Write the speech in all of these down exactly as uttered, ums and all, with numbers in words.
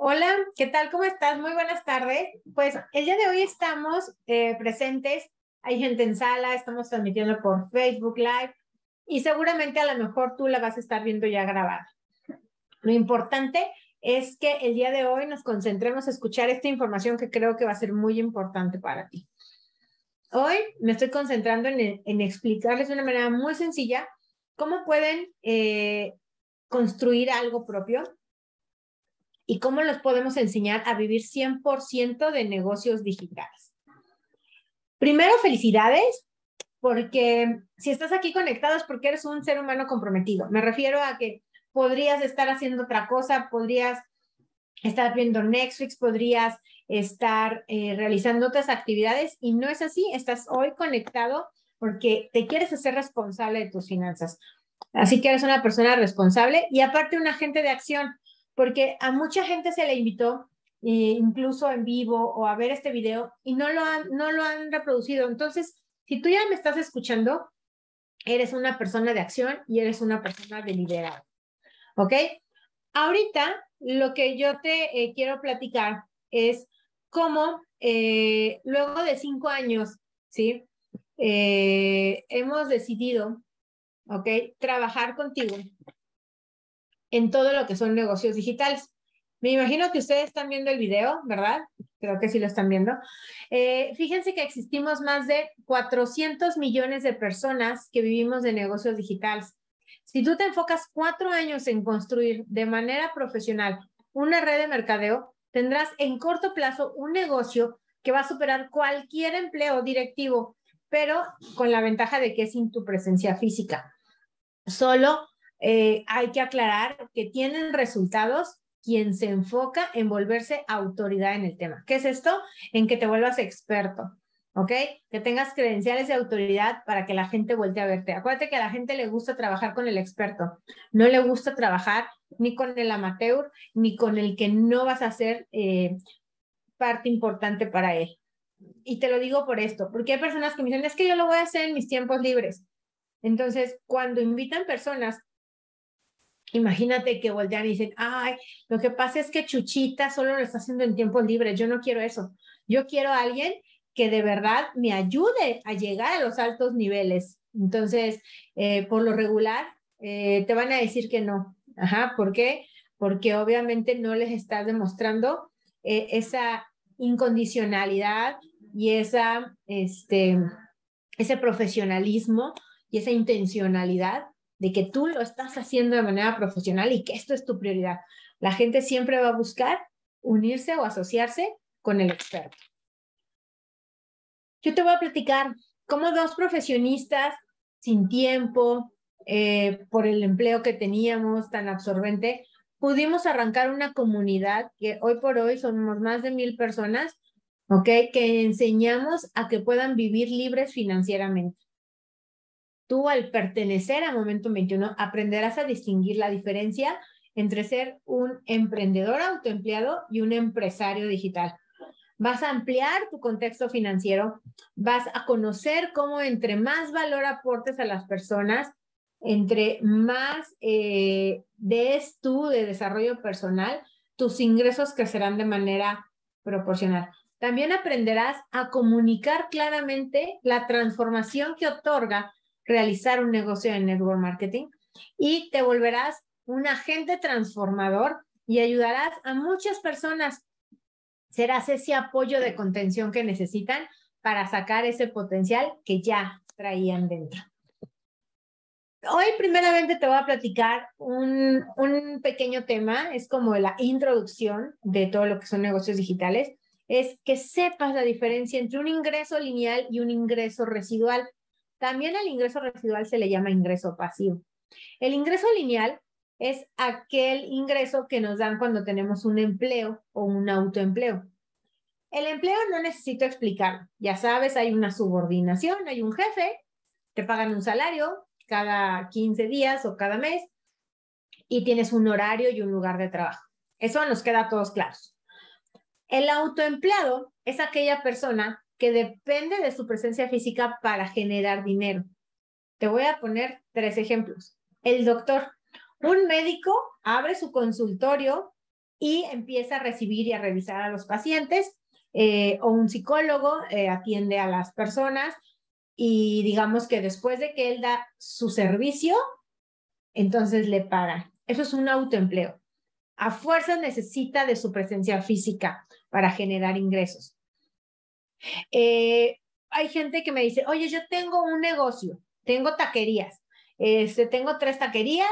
Hola, ¿qué tal? ¿Cómo estás? Muy buenas tardes. Pues el día de hoy estamos eh, presentes, hay gente en sala, estamos transmitiendo por Facebook Live y seguramente a lo mejor tú la vas a estar viendo ya grabada. Lo importante es que el día de hoy nos concentremos a escuchar esta información que creo que va a ser muy importante para ti. Hoy me estoy concentrando en, en explicarles de una manera muy sencilla cómo pueden eh, construir algo propio y cómo los podemos enseñar a vivir cien por ciento de negocios digitales. Primero, felicidades, porque si estás aquí conectado es porque eres un ser humano comprometido. Me refiero a que podrías estar haciendo otra cosa, podrías estar viendo Netflix, podrías estar eh, realizando otras actividades y no es así. Estás hoy conectado porque te quieres hacer responsable de tus finanzas. Así que eres una persona responsable y aparte un agente de acción, porque a mucha gente se le invitó, eh, incluso en vivo o a ver este video y no lo han, no lo han reproducido. Entonces, si tú ya me estás escuchando, eres una persona de acción y eres una persona de liderazgo. ¿Ok? Ahorita lo que yo te eh, quiero platicar es cómo eh, luego de cinco años, ¿sí? Eh, hemos decidido, ¿ok? Trabajar contigo en todo lo que son negocios digitales. Me imagino que ustedes están viendo el video, ¿verdad? Creo que sí lo están viendo. Eh, fíjense que existimos más de cuatrocientos millones de personas que vivimos de negocios digitales. Si tú te enfocas cuatro años en construir de manera profesional una red de mercadeo, tendrás en corto plazo un negocio que va a superar cualquier empleo directivo, pero con la ventaja de que es sin tu presencia física. Solo eh, hay que aclarar que tienen resultados quien se enfoca en volverse autoridad en el tema. ¿Qué es esto? En que te vuelvas experto, ¿ok? Que tengas credenciales de autoridad para que la gente voltee a verte. Acuérdate que a la gente le gusta trabajar con el experto, no le gusta trabajar ni con el amateur, ni con el que no vas a ser eh, parte importante para él. Y te lo digo por esto, porque hay personas que me dicen, es que yo lo voy a hacer en mis tiempos libres. Entonces, cuando invitan personas, imagínate que voltean y dicen, ay, lo que pasa es que Chuchita solo lo está haciendo en tiempos libres, yo no quiero eso. Yo quiero a alguien que de verdad me ayude a llegar a los altos niveles. Entonces, eh, por lo regular, eh, te van a decir que no. Ajá, ¿por qué? Porque obviamente no les estás demostrando eh, esa incondicionalidad y esa, este, ese profesionalismo y esa intencionalidad de que tú lo estás haciendo de manera profesional y que esto es tu prioridad. La gente siempre va a buscar unirse o asociarse con el experto. Yo te voy a platicar cómo dos profesionistas sin tiempo, eh, por el empleo que teníamos tan absorbente, pudimos arrancar una comunidad que hoy por hoy somos más de mil personas, ¿ok? Que enseñamos a que puedan vivir libres financieramente. Tú al pertenecer a Momentum veintiuno aprenderás a distinguir la diferencia entre ser un emprendedor autoempleado y un empresario digital. Vas a ampliar tu contexto financiero, vas a conocer cómo entre más valor aportes a las personas, entre más eh, des tú de desarrollo personal, tus ingresos crecerán de manera proporcional. También aprenderás a comunicar claramente la transformación que otorga realizar un negocio de network marketing y te volverás un agente transformador y ayudarás a muchas personas. Serás ese apoyo de contención que necesitan para sacar ese potencial que ya traían dentro. Hoy primeramente te voy a platicar un, un pequeño tema, es como la introducción de todo lo que son negocios digitales, es que sepas la diferencia entre un ingreso lineal y un ingreso residual. También al ingreso residual se le llama ingreso pasivo. El ingreso lineal es aquel ingreso que nos dan cuando tenemos un empleo o un autoempleo. El empleo no necesito explicarlo. Ya sabes, hay una subordinación, hay un jefe, te pagan un salario cada quince días o cada mes y tienes un horario y un lugar de trabajo. Eso nos queda a todos claros. El autoempleado es aquella persona que depende de su presencia física para generar dinero. Te voy a poner tres ejemplos. El doctor. Un médico abre su consultorio y empieza a recibir y a revisar a los pacientes, eh, o un psicólogo eh, atiende a las personas y digamos que después de que él da su servicio, entonces le pagan. Eso es un autoempleo. A fuerzas necesita de su presencia física para generar ingresos. Eh, hay gente que me dice, oye, yo tengo un negocio, tengo taquerías, este, tengo tres taquerías,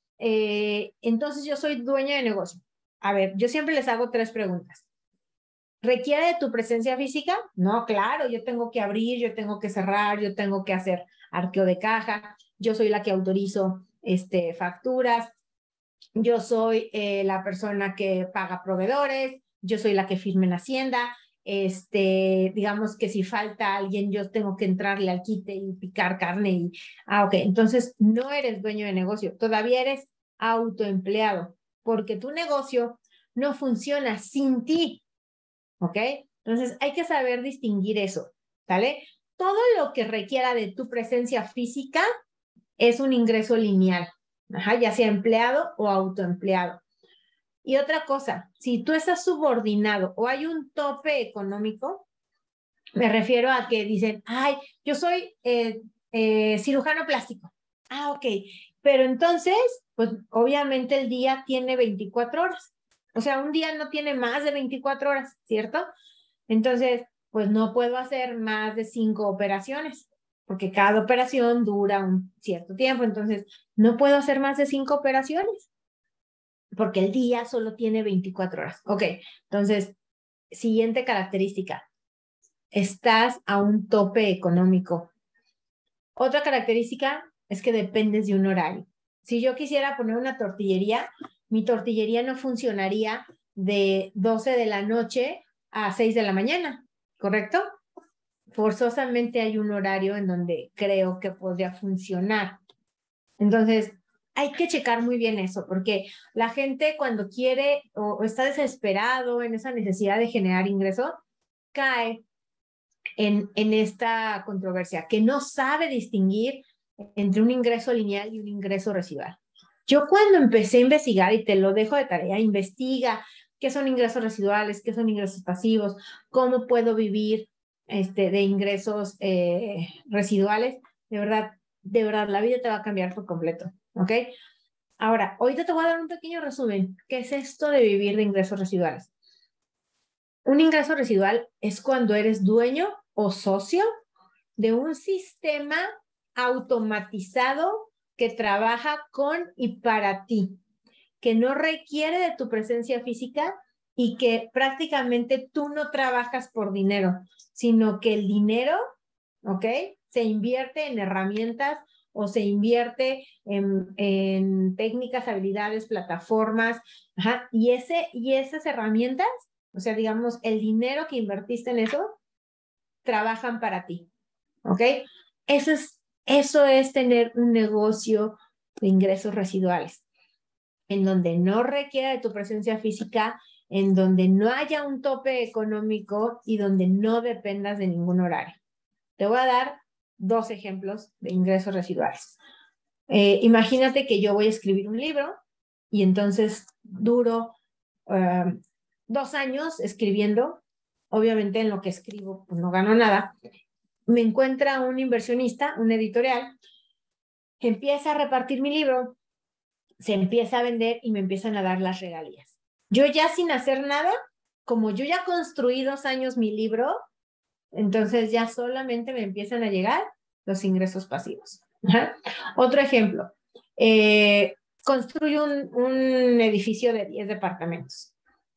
eh, entonces yo soy dueña de negocio. A ver, yo siempre les hago tres preguntas. ¿Requiere de tu presencia física? No, claro, yo tengo que abrir, yo tengo que cerrar, yo tengo que hacer arqueo de caja, yo soy la que autorizo este, facturas, yo soy eh, la persona que paga proveedores, yo soy la que firma en Hacienda, este, digamos que si falta alguien, yo tengo que entrarle al quite y picar carne y, ah, ok, entonces no eres dueño de negocio, todavía eres autoempleado, porque tu negocio no funciona sin ti, ¿ok? Entonces hay que saber distinguir eso, ¿vale? Todo lo que requiera de tu presencia física es un ingreso lineal, ajá, ya sea empleado o autoempleado. Y otra cosa, si tú estás subordinado o hay un tope económico, me refiero a que dicen, ay, yo soy eh, eh, cirujano plástico. Ah, ok. Pero entonces, pues obviamente el día tiene veinticuatro horas. O sea, un día no tiene más de veinticuatro horas, ¿cierto? Entonces, pues no puedo hacer más de cinco operaciones, porque cada operación dura un cierto tiempo. Entonces, no puedo hacer más de cinco operaciones, porque el día solo tiene veinticuatro horas. Ok, entonces, siguiente característica. Estás a un tope económico. Otra característica es que dependes de un horario. Si yo quisiera poner una tortillería, mi tortillería no funcionaría de doce de la noche a seis de la mañana, ¿correcto? Forzosamente hay un horario en donde creo que podría funcionar. Entonces, hay que checar muy bien eso, porque la gente cuando quiere o, o está desesperado en esa necesidad de generar ingreso, cae en, en esta controversia, que no sabe distinguir entre un ingreso lineal y un ingreso residual. Yo cuando empecé a investigar, y te lo dejo de tarea, investiga qué son ingresos residuales, qué son ingresos pasivos, cómo puedo vivir este, de ingresos eh, residuales, de verdad, de verdad, la vida te va a cambiar por completo, ¿ok? Ahora, ahorita te voy a dar un pequeño resumen. ¿Qué es esto de vivir de ingresos residuales? Un ingreso residual es cuando eres dueño o socio de un sistema automatizado que trabaja con y para ti, que no requiere de tu presencia física y que prácticamente tú no trabajas por dinero, sino que el dinero, ¿ok? Se invierte en herramientas o se invierte en, en técnicas, habilidades, plataformas, ajá, y, ese, y esas herramientas, o sea, digamos, el dinero que invertiste en eso, trabajan para ti, ¿ok? Eso es, eso es tener un negocio de ingresos residuales, en donde no requiera de tu presencia física, en donde no haya un tope económico y donde no dependas de ningún horario. Te voy a dar dos ejemplos de ingresos residuales. Eh, imagínate que yo voy a escribir un libro y entonces duro uh, dos años escribiendo. Obviamente en lo que escribo pues no gano nada. Me encuentra un inversionista, un editorial, empieza a repartir mi libro, se empieza a vender y me empiezan a dar las regalías. Yo ya sin hacer nada, como yo ya construí dos años mi libro, entonces ya solamente me empiezan a llegar los ingresos pasivos. Ajá. Otro ejemplo, eh, construyo un, un edificio de diez departamentos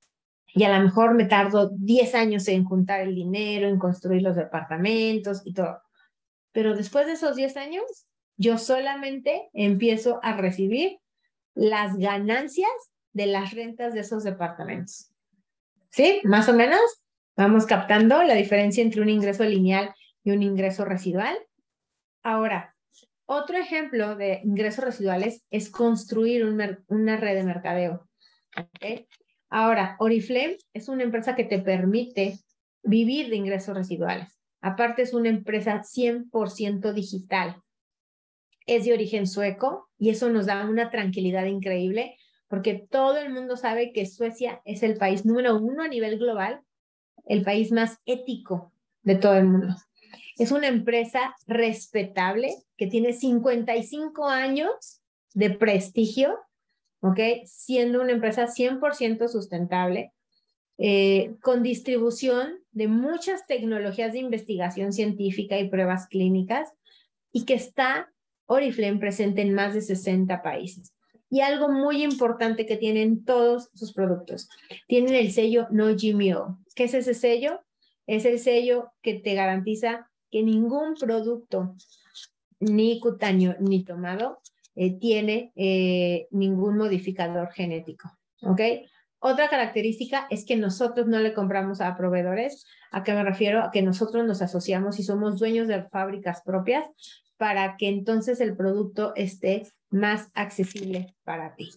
y a lo mejor me tardo diez años en juntar el dinero, en construir los departamentos y todo. Pero después de esos diez años, yo solamente empiezo a recibir las ganancias de las rentas de esos departamentos. ¿Sí? Más o menos vamos captando la diferencia entre un ingreso lineal y un ingreso residual. Ahora, otro ejemplo de ingresos residuales es construir un una red de mercadeo. ¿Okay? Ahora, Oriflame es una empresa que te permite vivir de ingresos residuales. Aparte, es una empresa cien por ciento digital. Es de origen sueco y eso nos da una tranquilidad increíble porque todo el mundo sabe que Suecia es el país número uno a nivel global, el país más ético de todo el mundo. Es una empresa respetable que tiene cincuenta y cinco años de prestigio, ¿ok? Siendo una empresa cien por ciento sustentable, eh, con distribución de muchas tecnologías de investigación científica y pruebas clínicas, y que está Oriflame presente en más de sesenta países. Y algo muy importante que tienen todos sus productos, tienen el sello No G M O. ¿Qué es ese sello? Es el sello que te garantiza que ningún producto, ni cutáneo ni tomado, eh, tiene eh, ningún modificador genético, ¿ok? Otra característica es que nosotros no le compramos a proveedores. ¿A qué me refiero? A que nosotros nos asociamos y somos dueños de fábricas propias para que entonces el producto esté más accesible para ti.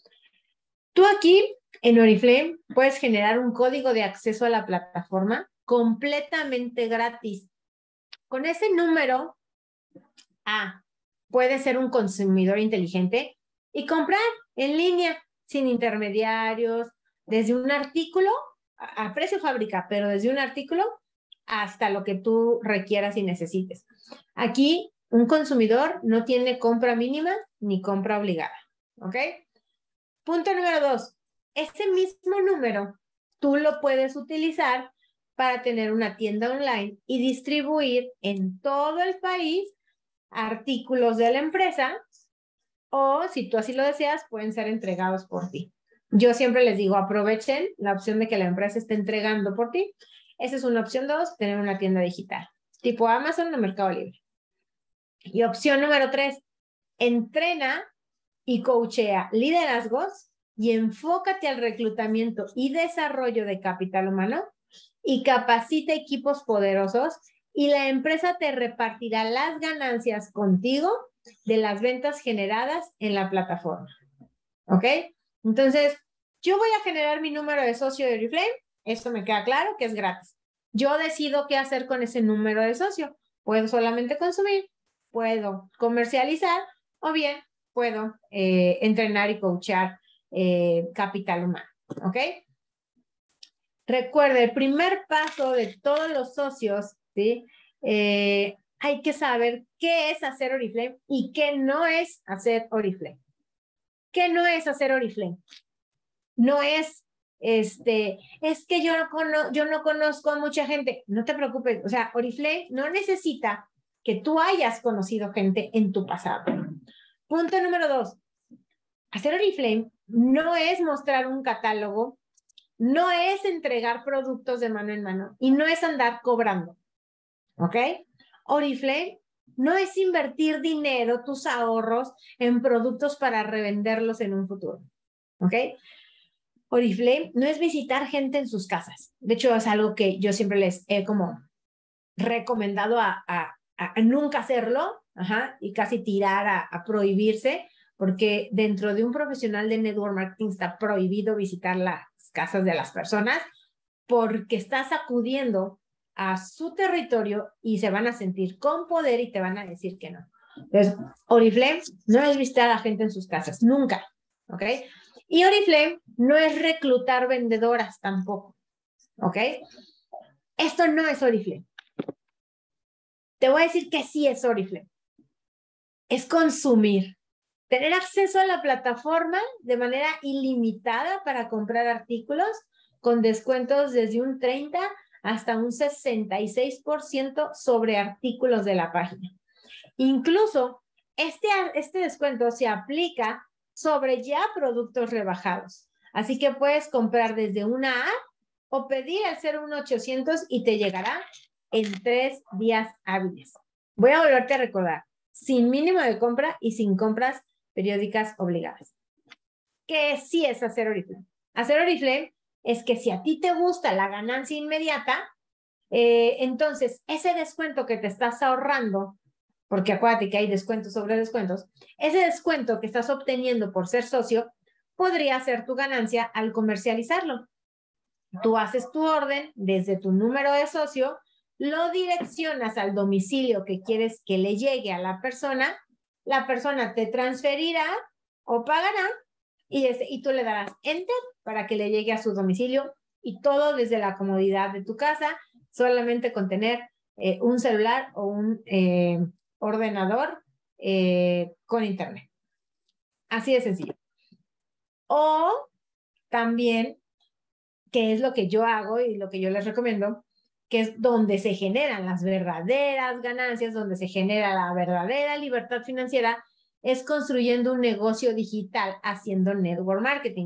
Tú aquí en Oriflame puedes generar un código de acceso a la plataforma completamente gratis. Con ese número, ah, puedes ser un consumidor inteligente y comprar en línea sin intermediarios, desde un artículo a, a precio fábrica, pero desde un artículo hasta lo que tú requieras y necesites. Aquí un consumidor no tiene compra mínima ni compra obligada, ¿ok? Punto número dos, ese mismo número tú lo puedes utilizar para tener una tienda online y distribuir en todo el país artículos de la empresa, o si tú así lo deseas, pueden ser entregados por ti. Yo siempre les digo, aprovechen la opción de que la empresa esté entregando por ti. Esa es una opción dos, tener una tienda digital, tipo Amazon o Mercado Libre. Y opción número tres, entrena y coachea liderazgos y enfócate al reclutamiento y desarrollo de capital humano y capacita equipos poderosos, y la empresa te repartirá las ganancias contigo de las ventas generadas en la plataforma. ¿Ok? Entonces, yo voy a generar mi número de socio de Oriflame. Esto me queda claro que es gratis. Yo decido qué hacer con ese número de socio. Puedo solamente consumir, puedo comercializar, o bien puedo eh, entrenar y coachar eh, capital humano. ¿Ok? Recuerda, el primer paso de todos los socios, ¿sí? Eh, hay que saber qué es hacer Oriflame y qué no es hacer Oriflame. ¿Qué no es hacer Oriflame? No es, este, es que yo no, cono yo no conozco a mucha gente. No te preocupes, o sea, Oriflame no necesita que tú hayas conocido gente en tu pasado. Punto número dos. Hacer Oriflame no es mostrar un catálogo, no es entregar productos de mano en mano y no es andar cobrando. ¿Ok? Oriflame no es invertir dinero, tus ahorros, en productos para revenderlos en un futuro. ¿Ok? Oriflame no es visitar gente en sus casas. De hecho, es algo que yo siempre les he como recomendado a, a, a nunca hacerlo, ajá, y casi tirar a, a prohibirse, porque dentro de un profesional de network marketing está prohibido visitar las casas de las personas, porque estás acudiendo a su territorio y se van a sentir con poder y te van a decir que no. Entonces, Oriflame no es visitar a la gente en sus casas, nunca, ¿ok? Y Oriflame no es reclutar vendedoras tampoco, ¿ok? Esto no es Oriflame. Te voy a decir que sí es Oriflame. Es consumir. Tener acceso a la plataforma de manera ilimitada para comprar artículos con descuentos desde un treinta hasta un sesenta y seis por ciento sobre artículos de la página. Incluso este, este descuento se aplica sobre ya productos rebajados. Así que puedes comprar desde una app o pedir al cero uno ochocientos y te llegará en tres días hábiles. Voy a volverte a recordar, sin mínimo de compra y sin compras periódicas obligadas. ¿Qué sí es hacer Oriflame? Hacer Oriflame es que si a ti te gusta la ganancia inmediata, eh, entonces ese descuento que te estás ahorrando, porque acuérdate que hay descuentos sobre descuentos, ese descuento que estás obteniendo por ser socio podría ser tu ganancia al comercializarlo. Tú haces tu orden desde tu número de socio, lo direccionas al domicilio que quieres que le llegue a la persona, la persona te transferirá o pagará y, ese, y tú le darás Enter para que le llegue a su domicilio y todo desde la comodidad de tu casa, solamente con tener eh, un celular o un eh, ordenador eh, con internet. Así de sencillo. O también, que es lo que yo hago y lo que yo les recomiendo, que es donde se generan las verdaderas ganancias, donde se genera la verdadera libertad financiera, es construyendo un negocio digital haciendo network marketing.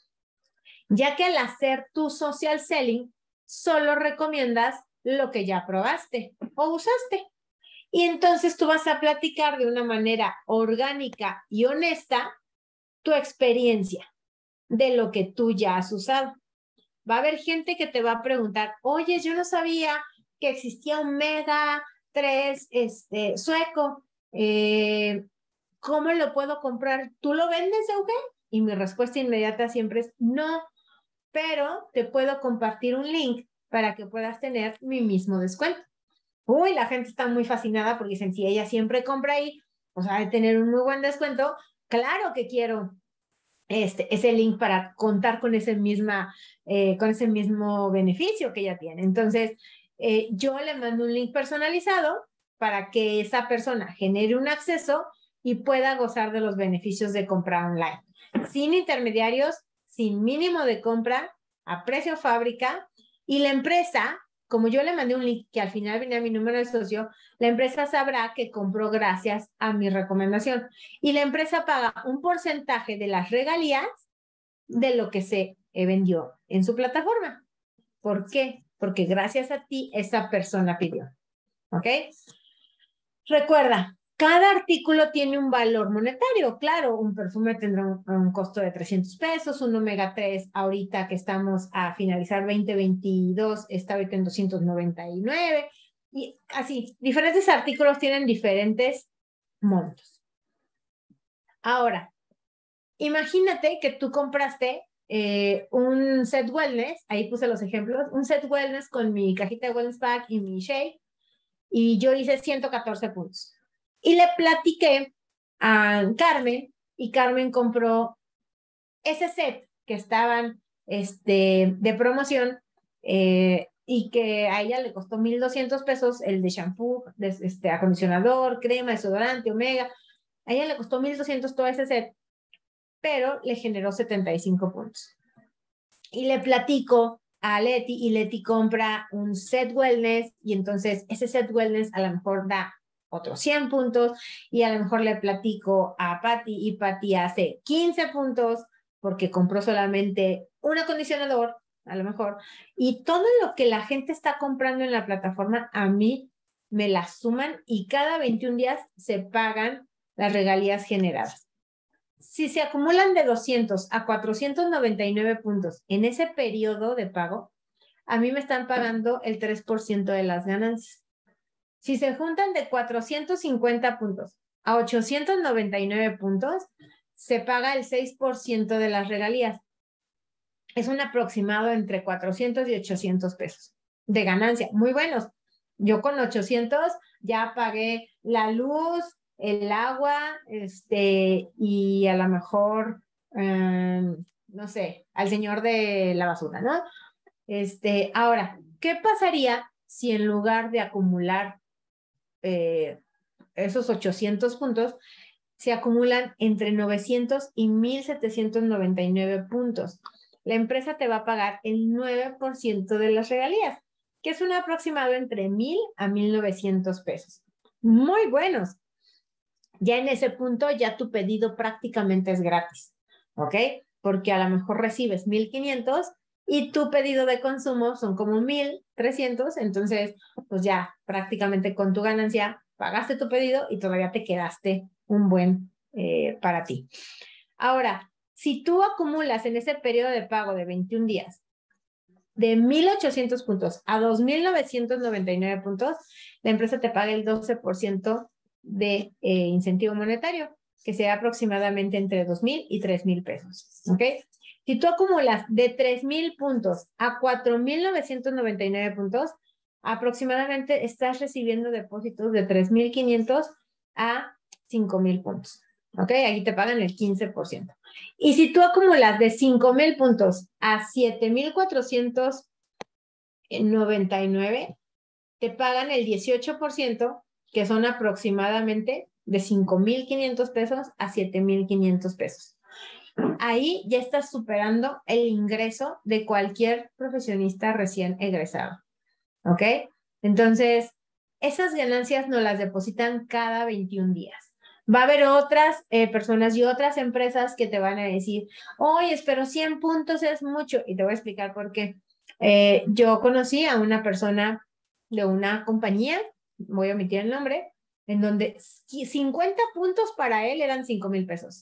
Ya que al hacer tu social selling, solo recomiendas lo que ya probaste o usaste. Y entonces tú vas a platicar de una manera orgánica y honesta tu experiencia de lo que tú ya has usado. Va a haber gente que te va a preguntar, oye, yo no sabía que existía un Mega tres este, sueco. Eh, ¿Cómo lo puedo comprar? ¿Tú lo vendes, Euge? Y mi respuesta inmediata siempre es no, pero te puedo compartir un link para que puedas tener mi mismo descuento. Uy, la gente está muy fascinada porque dicen, si ella siempre compra ahí, pues ha de tener un muy buen descuento. Claro que quiero este, ese link para contar con ese, misma, eh, con ese mismo beneficio que ella tiene. Entonces, eh, yo le mando un link personalizado para que esa persona genere un acceso y pueda gozar de los beneficios de comprar online. Sin intermediarios, sin mínimo de compra, a precio fábrica, y la empresa, como yo le mandé un link que al final venía mi número de socio, la empresa sabrá que compró gracias a mi recomendación. Y la empresa paga un porcentaje de las regalías de lo que se vendió en su plataforma. ¿Por qué? Porque gracias a ti esa persona pidió. ¿Ok? Recuerda, cada artículo tiene un valor monetario. Claro, un perfume tendrá un, un costo de trescientos pesos, un omega tres ahorita que estamos a finalizar veinte veintidós está ahorita en doscientos noventa y nueve. Y así, diferentes artículos tienen diferentes montos. Ahora, imagínate que tú compraste eh, un set wellness, ahí puse los ejemplos, un set wellness con mi cajita de wellness pack y mi shake, y yo hice ciento catorce puntos. Y le platiqué a Carmen, y Carmen compró ese set que estaban este, de promoción, eh, y que a ella le costó mil doscientos pesos, el de shampoo, de, este, acondicionador, crema, desodorante, omega. A ella le costó mil doscientos todo ese set, pero le generó setenta y cinco puntos. Y le platico a Leti, y Leti compra un set wellness, y entonces ese set wellness a lo mejor da otros cien puntos, y a lo mejor le platico a Patty, y Patty hace quince puntos porque compró solamente un acondicionador, a lo mejor, y todo lo que la gente está comprando en la plataforma a mí me la suman, y cada veintiún días se pagan las regalías generadas. Si se acumulan de doscientos a cuatrocientos noventa y nueve puntos en ese periodo de pago, a mí me están pagando el tres por ciento de las ganancias. Si se juntan de cuatrocientos cincuenta puntos a ochocientos noventa y nueve puntos, se paga el seis por ciento de las regalías. Es un aproximado entre cuatrocientos y ochocientos pesos de ganancia. Muy buenos. Yo con ochocientos ya pagué la luz, el agua, este, y a lo mejor, um, no sé, al señor de la basura, ¿no? Este, ahora, ¿qué pasaría si en lugar de acumular eh, esos ochocientos puntos, se acumulan entre novecientos y mil setecientos noventa y nueve puntos? La empresa te va a pagar el nueve por ciento de las regalías, que es un aproximado entre mil a mil novecientos pesos. Muy buenos. Ya en ese punto, ya tu pedido prácticamente es gratis, ¿ok? Porque a lo mejor recibes mil quinientos y tu pedido de consumo son como mil trescientos, entonces, pues ya prácticamente con tu ganancia pagaste tu pedido y todavía te quedaste un buen eh, para ti. Ahora, si tú acumulas en ese periodo de pago de veintiún días de mil ochocientos puntos a dos mil novecientos noventa y nueve puntos, la empresa te paga el doce por ciento de eh, incentivo monetario, que sea aproximadamente entre dos mil y tres mil pesos, ¿ok? Si tú acumulas de tres mil puntos a cuatro mil novecientos noventa y nueve puntos, aproximadamente estás recibiendo depósitos de tres mil quinientos a cinco mil puntos, ¿ok? Ahí te pagan el quince por ciento. Y si tú acumulas de cinco mil puntos a siete mil cuatrocientos noventa y nueve, te pagan el dieciocho por ciento, que son aproximadamente de cinco mil quinientos pesos a siete mil quinientos pesos. Ahí ya estás superando el ingreso de cualquier profesionista recién egresado. ¿Ok? Entonces, esas ganancias nos las depositan cada veintiún días. Va a haber otras eh, personas y otras empresas que te van a decir, oye, pero cien puntos es mucho. Y te voy a explicar por qué. Eh, yo conocí a una persona de una compañía, voy a omitir el nombre, en donde cincuenta puntos para él eran cinco mil pesos.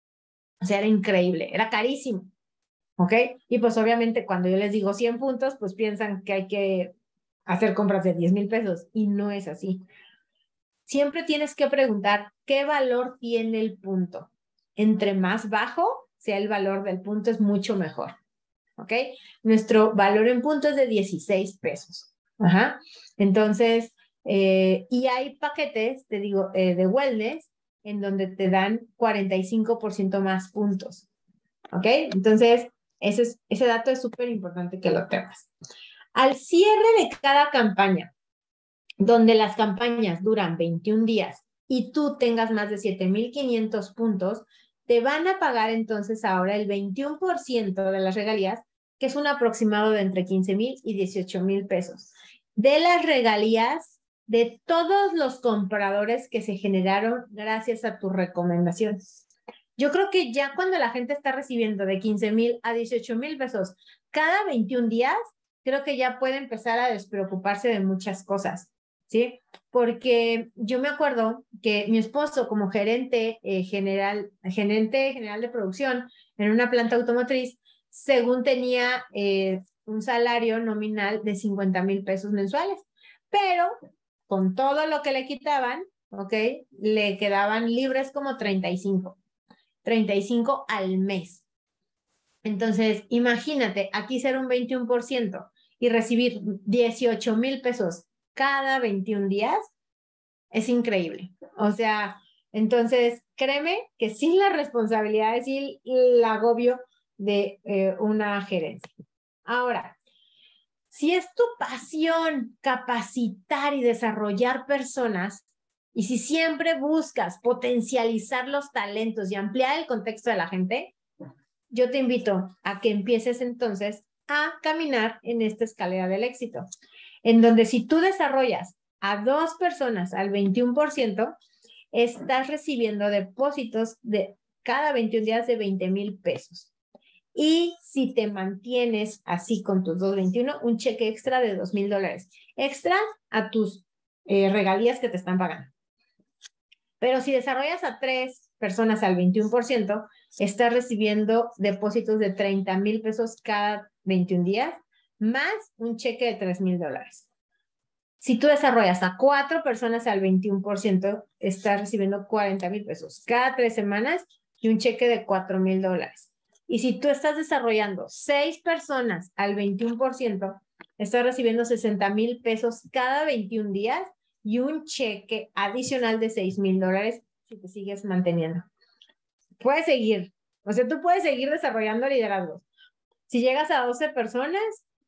O sea, era increíble, era carísimo. ¿Ok? Y pues obviamente cuando yo les digo cien puntos, pues piensan que hay que hacer compras de diez mil pesos y no es así. Siempre tienes que preguntar qué valor tiene el punto. Entre más bajo sea el valor del punto, es mucho mejor. ¿Ok? Nuestro valor en punto es de dieciséis pesos. Ajá. Entonces, eh, y hay paquetes, te digo, eh, de wellness en donde te dan cuarenta y cinco por ciento más puntos. ¿Ok? Entonces, ese, es, ese dato es súper importante que lo tengas. Al cierre de cada campaña, donde las campañas duran veintiún días y tú tengas más de siete mil quinientos puntos, te van a pagar entonces ahora el veintiuno por ciento de las regalías, que es un aproximado de entre quince mil y dieciocho mil pesos. De las regalías de todos los compradores que se generaron gracias a tu recomendación. Yo creo que ya cuando la gente está recibiendo de quince mil a dieciocho mil pesos cada veintiún días, creo que ya puede empezar a despreocuparse de muchas cosas, ¿sí? Porque yo me acuerdo que mi esposo como gerente eh, general, gerente general de producción en una planta automotriz, según tenía eh, un salario nominal de cincuenta mil pesos mensuales, pero con todo lo que le quitaban, ¿ok? Le quedaban libres como treinta y cinco. treinta y cinco al mes. Entonces, imagínate, aquí ser un veintiuno por ciento y recibir dieciocho mil pesos cada veintiún días, es increíble. O sea, entonces, créeme que sin la responsabilidad, sin el agobio de eh, una gerencia. Ahora, si es tu pasión capacitar y desarrollar personas, y si siempre buscas potencializar los talentos y ampliar el contexto de la gente, yo te invito a que empieces entonces a caminar en esta escalera del éxito, en donde si tú desarrollas a dos personas al veintiuno por ciento, estás recibiendo depósitos de cada veintiún días de veinte mil pesos. Y si te mantienes así con tus dos veintiuno, un cheque extra de dos mil dólares. Extra a tus eh, regalías que te están pagando. Pero si desarrollas a tres personas al veintiuno por ciento, estás recibiendo depósitos de treinta mil pesos cada veintiún días, más un cheque de tres mil dólares. Si tú desarrollas a cuatro personas al veintiuno por ciento, estás recibiendo cuarenta mil pesos cada tres semanas y un cheque de cuatro mil dólares. Y si tú estás desarrollando seis personas al veintiuno por ciento, estás recibiendo sesenta mil pesos cada veintiún días y un cheque adicional de seis mil dólares si te sigues manteniendo. Puedes seguir, o sea, tú puedes seguir desarrollando liderazgos. Si llegas a doce personas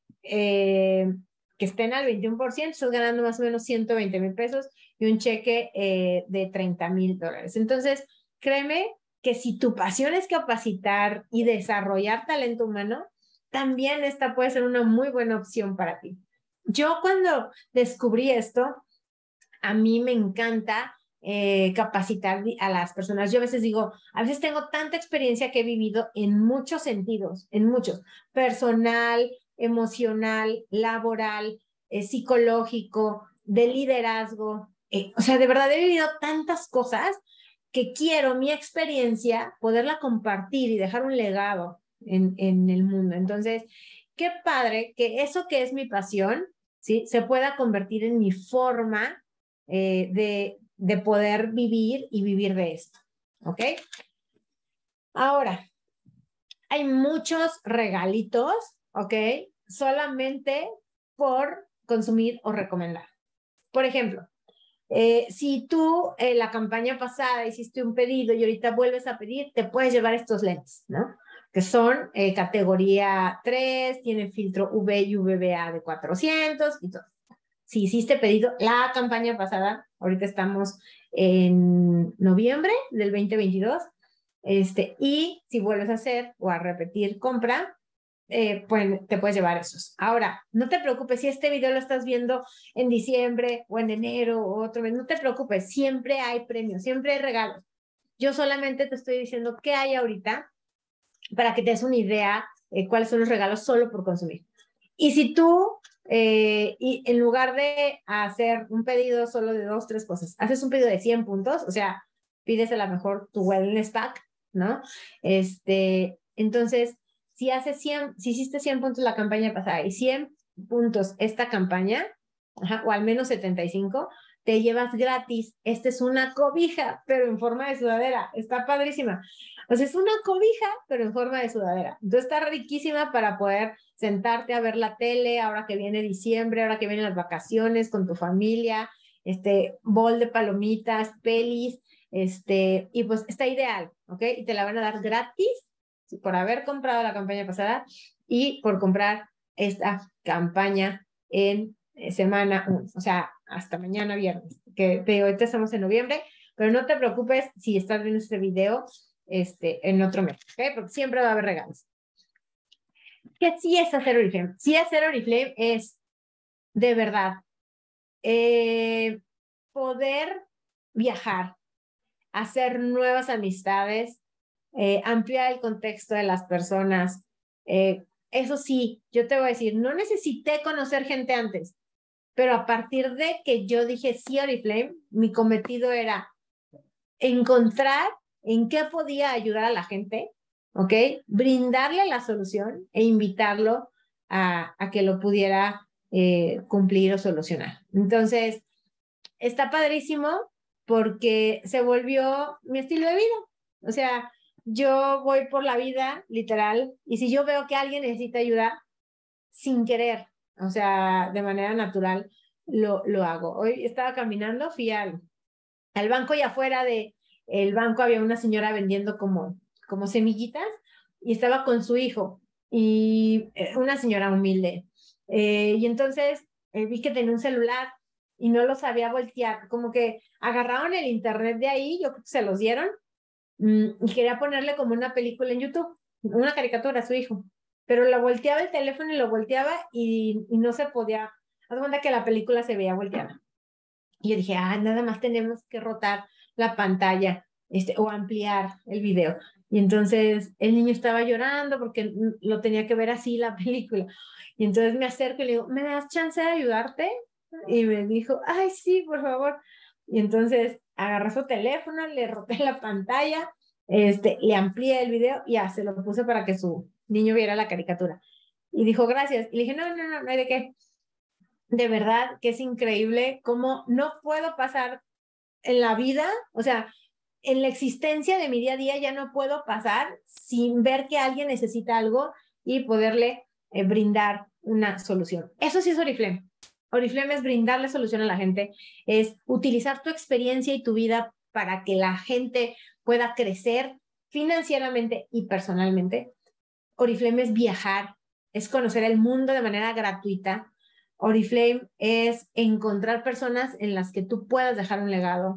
eh, que estén al veintiuno por ciento, estás ganando más o menos ciento veinte mil pesos y un cheque eh, de treinta mil dólares. Entonces, créeme que si tu pasión es capacitar y desarrollar talento humano, también esta puede ser una muy buena opción para ti. Yo cuando descubrí esto, a mí me encanta eh, capacitar a las personas. Yo a veces digo, a veces tengo tanta experiencia que he vivido en muchos sentidos, en muchos, personal, emocional, laboral, eh, psicológico, de liderazgo. Eh, o sea, de verdad he vivido tantas cosas que quiero mi experiencia poderla compartir y dejar un legado en, en el mundo. Entonces, qué padre que eso que es mi pasión, ¿sí? Se pueda convertir en mi forma eh, de, de poder vivir y vivir de esto. ¿Ok? Ahora, hay muchos regalitos, ¿ok? Solamente por consumir o recomendar. Por ejemplo, Eh, si tú en eh, la campaña pasada hiciste un pedido y ahorita vuelves a pedir, te puedes llevar estos lentes, ¿no? Que son eh, categoría tres, tienen filtro U V y U V B A de cuatrocientos y todo. Si hiciste pedido la campaña pasada, ahorita estamos en noviembre del veinte veintidós, este, y si vuelves a hacer o a repetir compra, eh, pues te puedes llevar esos. Ahora, no te preocupes si este video lo estás viendo en diciembre o en enero o otro mes, no te preocupes, siempre hay premios, siempre hay regalos. Yo solamente te estoy diciendo qué hay ahorita para que te des una idea eh, cuáles son los regalos solo por consumir. Y si tú, eh, y en lugar de hacer un pedido solo de dos, tres cosas, haces un pedido de cien puntos, o sea, pides a lo mejor tu wellness pack, ¿no? Este, entonces, si haces cien, si hiciste cien puntos la campaña pasada y cien puntos esta campaña, ajá, o al menos setenta y cinco, te llevas gratis. Esta es una cobija, pero en forma de sudadera. Está padrísima. O sea, es una cobija, pero en forma de sudadera. Entonces está riquísima para poder sentarte a ver la tele, ahora que viene diciembre, ahora que vienen las vacaciones con tu familia, este, bol de palomitas, pelis, este, y pues está ideal, ¿ok? Y te la van a dar gratis por haber comprado la campaña pasada y por comprar esta campaña en semana uno, o sea, hasta mañana viernes, que te digo, ahorita estamos en noviembre, pero no te preocupes si estás viendo este video este, en otro mes, ¿ok? Porque siempre va a haber regalos. ¿Qué sí es hacer Oriflame? Sí hacer Oriflame es, de verdad, eh, poder viajar, hacer nuevas amistades, eh, ampliar el contexto de las personas. Eh, eso sí, yo te voy a decir, no necesité conocer gente antes, pero a partir de que yo dije sí a Oriflame, mi cometido era encontrar en qué podía ayudar a la gente, ¿ok? Brindarle la solución e invitarlo a, a que lo pudiera eh, cumplir o solucionar. Entonces, está padrísimo porque se volvió mi estilo de vida. O sea, yo voy por la vida, literal, y si yo veo que alguien necesita ayuda, sin querer, o sea, de manera natural, lo, lo hago. Hoy estaba caminando, fui al, al banco y afuera de el banco había una señora vendiendo como, como semillitas y estaba con su hijo y eh, una señora humilde. Eh, y entonces eh, vi que tenía un celular y no lo sabía voltear, como que agarraron el internet de ahí, yo creo que se los dieron mmm, y quería ponerle como una película en YouTube, una caricatura a su hijo, pero lo volteaba el teléfono y lo volteaba y, y no se podía, haz cuenta que la película se veía volteada. Y yo dije, ah, nada más tenemos que rotar la pantalla este, o ampliar el video. Y entonces el niño estaba llorando porque lo tenía que ver así la película. Y entonces me acerco y le digo, ¿me das chance de ayudarte? Y me dijo, ay, sí, por favor. Y entonces agarré su teléfono, le roté la pantalla, este, le amplié el video y ya se lo puse para que su niño viera la caricatura. Y dijo, gracias. Y le dije, no, no, no, no hay de qué. De verdad que es increíble cómo no puedo pasar en la vida, o sea, en la existencia de mi día a día ya no puedo pasar sin ver que alguien necesita algo y poderle eh, brindar una solución. Eso sí es Oriflame. Oriflame es brindarle solución a la gente, es utilizar tu experiencia y tu vida para que la gente pueda crecer financieramente y personalmente. Oriflame es viajar, es conocer el mundo de manera gratuita. Oriflame es encontrar personas en las que tú puedas dejar un legado.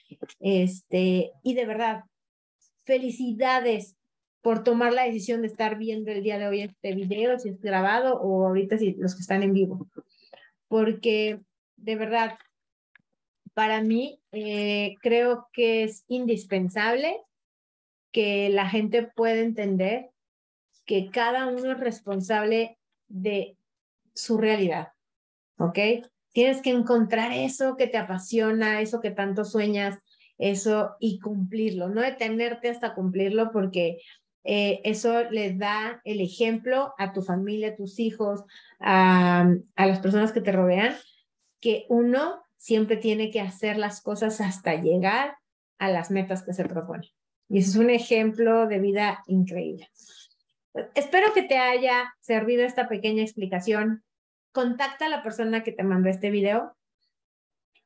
Este, y de verdad, felicidades por tomar la decisión de estar viendo el día de hoy este video, si es grabado o ahorita si los que están en vivo. Porque de verdad, para mí eh, creo que es indispensable que la gente pueda entender que cada uno es responsable de su realidad, ¿ok? Tienes que encontrar eso que te apasiona, eso que tanto sueñas, eso y cumplirlo, no detenerte hasta cumplirlo porque eh, eso le da el ejemplo a tu familia, a tus hijos, a, a las personas que te rodean, que uno siempre tiene que hacer las cosas hasta llegar a las metas que se propone. Y eso es un ejemplo de vida increíble. Espero que te haya servido esta pequeña explicación. Contacta a la persona que te mandó este video.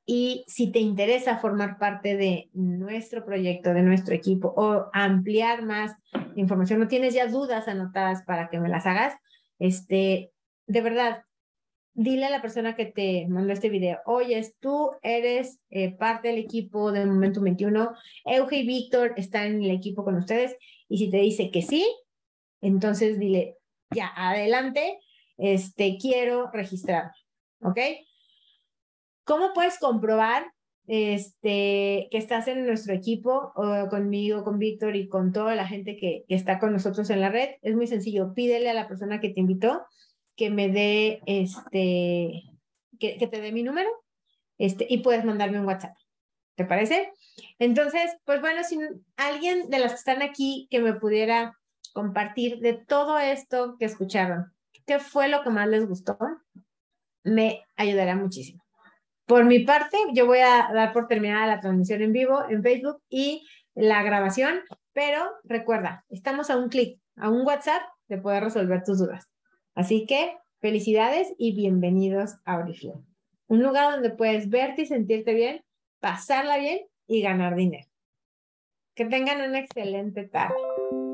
Y si te interesa formar parte de nuestro proyecto, de nuestro equipo, o ampliar más información, no tienes ya dudas anotadas para que me las hagas, este, de verdad, dile a la persona que te mandó este video, oye, tú eres eh, parte del equipo de Momentum veintiuno, Euge y Víctor están en el equipo con ustedes, y si te dice que sí, entonces dile, ya, adelante, este, quiero registrarme, ¿ok? ¿Cómo puedes comprobar este, que estás en nuestro equipo, o conmigo, con Víctor y con toda la gente que, que está con nosotros en la red? Es muy sencillo, pídele a la persona que te invitó que me dé, este, que, que te dé mi número, este, y puedes mandarme un WhatsApp. ¿Te parece? Entonces, pues bueno, si alguien de las que están aquí que me pudiera compartir de todo esto que escucharon, ¿qué fue lo que más les gustó? Me ayudará muchísimo. Por mi parte, yo voy a dar por terminada la transmisión en vivo en Facebook y la grabación, pero recuerda, estamos a un clic, a un WhatsApp de poder resolver tus dudas. Así que felicidades y bienvenidos a Oriflame, un lugar donde puedes verte y sentirte bien, pasarla bien y ganar dinero. Que tengan una excelente tarde.